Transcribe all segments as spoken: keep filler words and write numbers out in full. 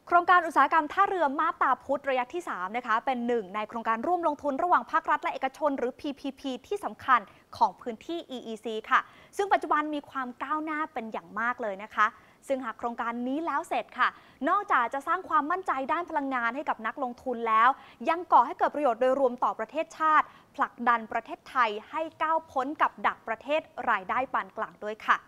โครงการอุตสาหกรรมท่าเรือมาบตาพุธระยะที่สามนะคะเป็นหนึ่งในโครงการร่วมลงทุนระหว่างภาครัฐและเอกชนหรือ พี พี พี ที่สำคัญของพื้นที่ อี อี ซี ค่ะซึ่งปัจจุบันมีความก้าวหน้าเป็นอย่างมากเลยนะคะซึ่งหากโครงการนี้แล้วเสร็จค่ะนอกจากจะสร้างความมั่นใจด้านพลังงานให้กับนักลงทุนแล้วยังก่อให้เกิดประโยชน์โดยรวมต่อประเทศชาติผลักดันประเทศไทยให้ก้าวพ้นกับดักประเทศรายได้ปานกลางด้วยค่ะ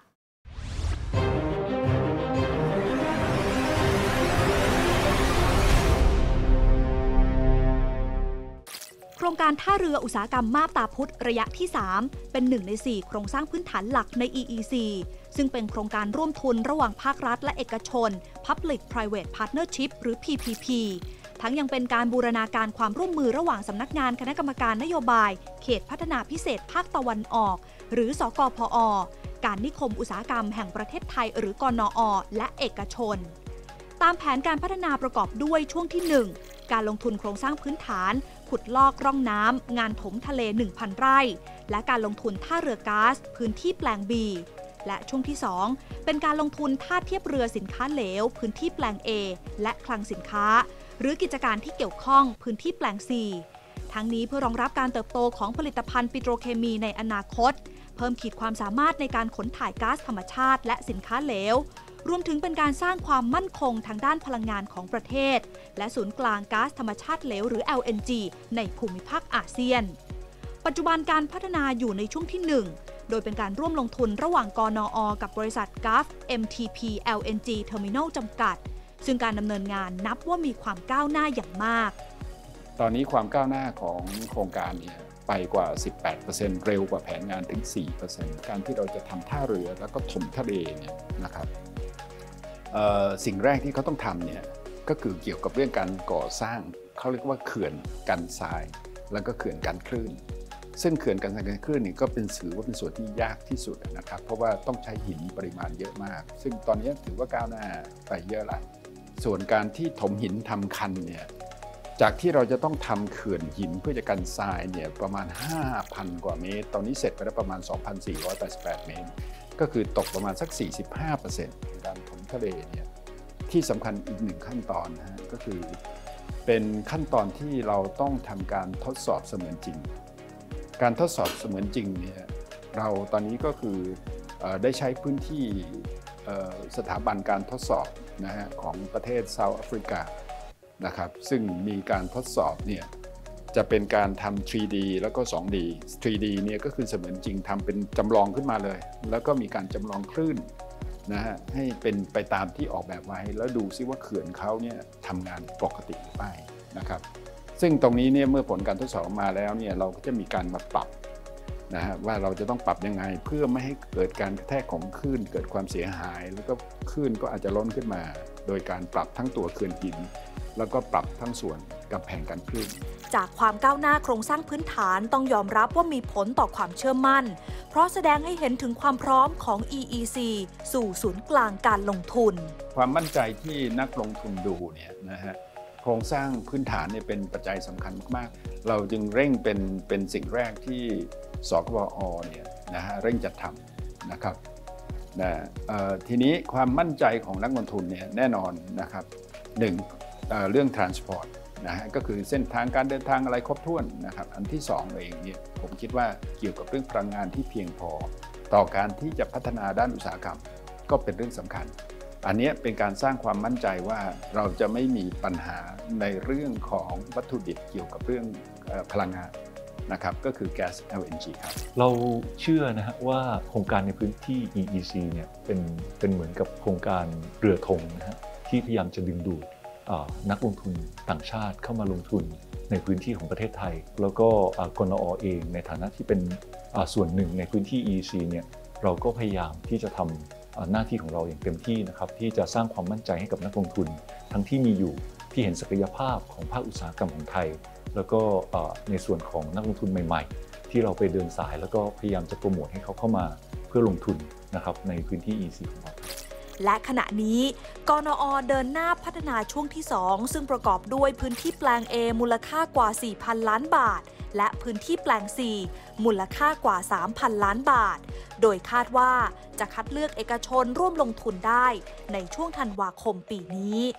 โครงการท่าเรืออุตสาหกรรมมาบตาพุธระยะที่สามเป็นหนึ่งในสี่โครงสร้างพื้นฐานหลักใน อี อี ซี ซึ่งเป็นโครงการร่วมทุนระหว่างภาครัฐและเอกชน Public Private Partnership หรือ พี พี พี ทั้งยังเป็นการบูรณาการความร่วมมือระหว่างสำนักงานคณะกรรมการนโยบายเขตพัฒนาพิเศษภาคตะวันออกหรือสกพอ การนิคมอุตสาหกรรมแห่งประเทศไทยหรือกนอ และเอกชนตามแผนการพัฒนาประกอบด้วยช่วงที่หนึ่งการลงทุนโครงสร้างพื้นฐานขุดลอกร่องน้ำงานถมทะเล หนึ่งพัน ไร่และการลงทุนท่าเรือก๊าซพื้นที่แปลง B และช่วงที่สองเป็นการลงทุนท่าเทียบเรือสินค้าเหลวพื้นที่แปลง A และคลังสินค้าหรือกิจการที่เกี่ยวข้องพื้นที่แปลง C ทั้งนี้เพื่อรองรับการเติบโตของผลิตภัณฑ์ปิโตรเคมีในอนาคตเพิ่มขีดความสามารถในการขนถ่ายก๊าซธรรมชาติและสินค้าเหลวรวมถึงเป็นการสร้างความมั่นคงทางด้านพลังงานของประเทศและศูนย์กลางก๊าซธรรมชาติเหลวหรือ แอล เอ็น จี ในภูมิภาคอาเซียนปัจจุบันการพัฒนาอยู่ในช่วงที่หนึ่งโดยเป็นการร่วมลงทุนระหว่างกนอ กับบริษัท Gulf เอ็ม ที พี แอล เอ็น จี Terminal จำกัดซึ่งการดำเนินงานนับว่ามีความก้าวหน้าอย่างมากตอนนี้ความก้าวหน้าของโครงการเนี่ยไปกว่า สิบแปดเปอร์เซ็นต์ เร็วกว่าแผนงานถึง สี่เปอร์เซ็นต์ การที่เราจะทำท่าเรือแล้วก็ถมทะเลเนี่ยนะครับสิ่งแรกที่เขาต้องทำเนี่ยก็คือเกี่ยวกับเรื่องการก่อสร้างเขาเรียกว่าเขื่อนกันทรายแล้วก็เขื่อนกันคลื่นซึ่งเขื่อนกันทรายกันคลื่นนี่ก็เป็นถือว่าเป็นส่วนที่ยากที่สุดนะครับเพราะว่าต้องใช้หินปริมาณเยอะมากซึ่งตอนนี้ถือว่าก้าวหน้าไปเยอะละส่วนการที่ถมหินทำคันเนี่ยจากที่เราจะต้องทำเขื่อนหินเพื่อจะกันทรายเนี่ยประมาณ ห้าพัน กว่าเมตรตอนนี้เสร็จไปแล้วประมาณ สองพันสี่ร้อยแปดสิบแปด เมตรก็คือตกประมาณสัก สี่สิบห้าเปอร์เซ็นต์ การถมทะเลเนี่ยที่สำคัญอีกหนึ่งขั้นตอนนะฮะก็คือเป็นขั้นตอนที่เราต้องทำการทดสอบเสมือนจริงการทดสอบเสมือนจริงเนี่ยเราตอนนี้ก็คือได้ใช้พื้นที่สถาบันการทดสอบนะฮะของประเทศเซาท์แอฟริกานะครับซึ่งมีการทดสอบเนี่ยจะเป็นการทำ ทรี ดี แล้วก็ ทู ดี ทรี ดี เนี่ยก็คือเสมือนจริงทำเป็นจำลองขึ้นมาเลยแล้วก็มีการจำลองคลื่นนะฮะให้เป็นไปตามที่ออกแบบไว้แล้วดูซิว่าเขื่อนเขาเนี่ยทำงานปกติหรือไม่นะครับซึ่งตรงนี้เนี่ยเมื่อผลการทดสอบออกมาแล้วเนี่ยเราก็จะมีการมาปรับนะฮะว่าเราจะต้องปรับยังไงเพื่อไม่ให้เกิดการกระแทกของคลื่นเกิดความเสียหายแล้วก็คลื่นก็อาจจะล้นขึ้นมาโดยการปรับทั้งตัวเขื่อนหินแล้วก็ปรับทั้งส่วนกำแพงกันคลื่นจากความก้าวหน้าโครงสร้างพื้นฐานต้องยอมรับว่ามีผลต่อความเชื่อมั่นเพราะแสดงให้เห็นถึงความพร้อมของ อี อี ซี สู่ศูนย์กลางการลงทุนความมั่นใจที่นักลงทุนดูเนี่ยนะฮะโครงสร้างพื้นฐานเนี่ยเป็นปัจจัยสำคัญมากๆเราจึงเร่งเป็นเป็นสิ่งแรกที่สกพอเนี่ยนะฮะเร่งจัดทำนะครับนะทีนี้ความมั่นใจของนักลงทุนเนี่ยแน่นอนนะครับหนึ่งเรื่อง transport นะฮะก็คือเส้นทางการเดินทางอะไรครบถ้วนนะครับอันที่สองเองเนี่ยผมคิดว่าเกี่ยวกับเรื่องพลังงานที่เพียงพอต่อการที่จะพัฒนาด้านอุตสาหกรรมก็เป็นเรื่องสำคัญอันนี้เป็นการสร้างความมั่นใจว่าเราจะไม่มีปัญหาในเรื่องของวัตถุดิบเกี่ยวกับเรื่องพลังงานนะครับก็คือแก๊ส แอล เอ็น จี ครับเราเชื่อนะฮะว่าโครงการในพื้นที่ อี อี ซี เนี่ยเป็นเป็นเหมือนกับโครงการเรือธงนะฮะที่พยายามจะดึงดูดนักลงทุนต่างชาติเข้ามาลงทุนในพื้นที่ของประเทศไทยแล้วก็กนอ เองในฐานะที่เป็นส่วนหนึ่งในพื้นที่ อี อี ซี เนี่ยเราก็พยายามที่จะทำหน้าที่ของเราอย่างเต็มที่นะครับที่จะสร้างความมั่นใจให้กับนักลงทุนทั้งที่มีอยู่ที่เห็นศักยภาพของภาคอุตสาหกรรมของไทยแล้วก็ในส่วนของนักลงทุนใหม่ๆที่เราไปเดินสายแล้วก็พยายามจะโปรโมทให้เขาเข้ามาเพื่อลงทุนนะครับในพื้นที่ อี อี ซี ของเราและขณะนี้กนอ เดินหน้าพัฒนาช่วงที่สองซึ่งประกอบด้วยพื้นที่แปลง A มูลค่ากว่า สี่พัน ล้านบาทและพื้นที่แปลง C มูลค่ากว่า สามพัน ล้านบาทโดยคาดว่าจะคัดเลือกเอกชนร่วมลงทุนได้ในช่วงธันวาคมปีนี้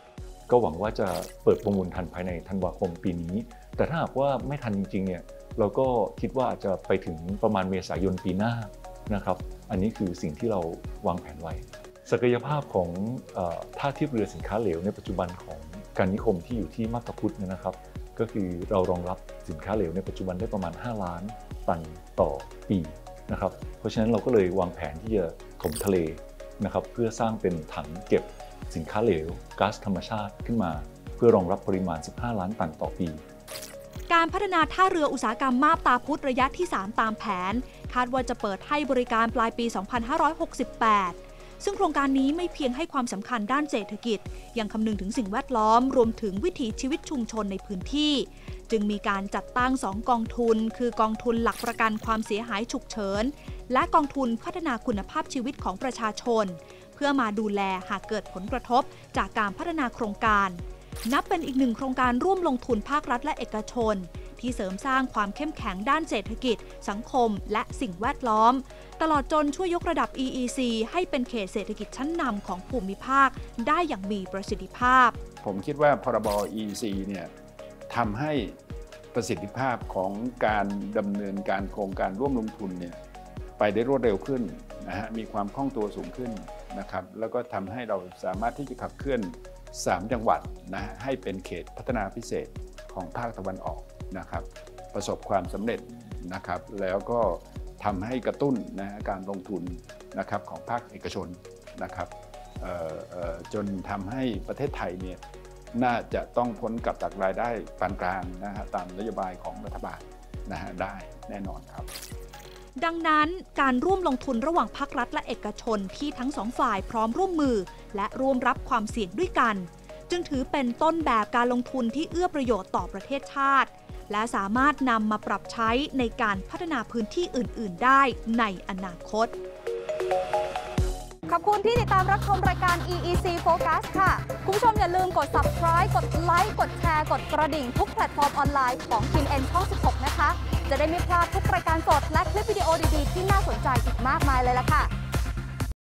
ก็หวังว่าจะเปิดประมูลทันภายในธันวาคมปีนี้แต่ถ้าหากว่าไม่ทันจริงๆเนี่ยเราก็คิดว่าอาจจะไปถึงประมาณเมษายนปีหน้านะครับอันนี้คือสิ่งที่เราวางแผนไว้ศักยภาพของเอ่อท่าเทียบเรือสินค้าเหลวในปัจจุบันของการนิคมที่อยู่ที่มาบตาพุธนะครับก็คือเรารองรับสินค้าเหลวในปัจจุบันได้ประมาณห้าล้านตันต่อปีนะครับเพราะฉะนั้นเราก็เลยวางแผนที่จะถมทะเลนะครับเพื่อสร้างเป็นถังเก็บสินค้าเหลวก๊าซธรรมชาติขึ้นมาเพื่อรองรับปริมาณสิบห้าล้านตันต่อปีการพัฒนาท่าเรืออุตสาหกรรมมาบตาพุธระยะที่สามตามแผนคาดว่าจะเปิดให้บริการปลายปี สองพันห้าร้อยหกสิบแปด ซึ่งโครงการนี้ไม่เพียงให้ความสำคัญด้านเศรษฐกิจยังคำนึงถึงสิ่งแวดล้อมรวมถึงวิถีชีวิตชุมชนในพื้นที่จึงมีการจัดตั้งสองกองทุนคือกองทุนหลักประกันความเสียหายฉุกเฉินและกองทุนพัฒนาคุณภาพชีวิตของประชาชนเพื่อมาดูแลหากเกิดผลกระทบจากการพัฒนาโครงการนับเป็นอีกหนึ่งโครงการร่วมลงทุนภาครัฐและเอกชนที่เสริมสร้างความเข้มแข็งด้านเศรษฐกิจสังคมและสิ่งแวดล้อมตลอดจนช่วยยกระดับ อี อี ซี ให้เป็นเขตเศรษฐกิจชั้นนำของภูมิภาคได้อย่างมีประสิทธิภาพผมคิดว่าพรบ อี อี ซี เนี่ยทำให้ประสิทธิภาพของการดำเนินการโครงการร่วมลงทุนเนี่ยไปได้รวดเร็วขึ้นนะฮะมีความคล่องตัวสูงขึ้นนะครับแล้วก็ทำให้เราสามารถที่จะขับเคลื่อนสามจังหวัดนะฮะให้เป็นเขตพัฒนาพิเศษของภาคตะวันออกนะครับประสบความสำเร็จนะครับแล้วก็ทำให้กระตุ้นนะการลงทุนนะครับของภาคเอกชนนะครับจนทำให้ประเทศไทยเนี่ยน่าจะต้องพ้นกับจากรายได้ปานกลางนะฮะตามนโยบายของรัฐบาลนะฮะได้แน่นอนครับดังนั้นการร่วมลงทุนระหว่างภาครัฐและเอกชนที่ทั้งสองฝ่ายพร้อมร่วมมือและร่วมรับความเสี่ยงด้วยกันจึงถือเป็นต้นแบบการลงทุนที่เอื้อประโยชน์ต่อประเทศชาติและสามารถนำมาปรับใช้ในการพัฒนาพื้นที่อื่นๆได้ในอนาคตขอบคุณที่ติดตามรับชมรายการ อี อี ซี Focus ค่ะ คุณผู้ชมอย่าลืมกด Subscribe กดไลค์กดแชร์กดกระดิ่งทุกแพลตฟอร์มออนไลน์ของ ที เอ็น เอ็น ช่อง สิบหก นะคะจะได้ไม่พลาดทุกรายการสดและคลิปวิดีโอดีๆที่น่าสนใจอีกมากมายเลยล่ะค่ะ